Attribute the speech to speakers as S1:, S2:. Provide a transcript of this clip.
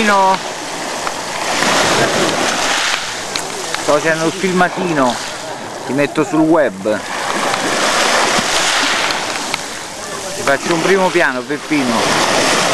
S1: Peppino, sto facendo un filmatino, ti metto sul web, ti faccio un primo piano, Peppino.